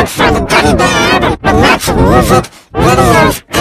look for the teddy bear and lots of music videos.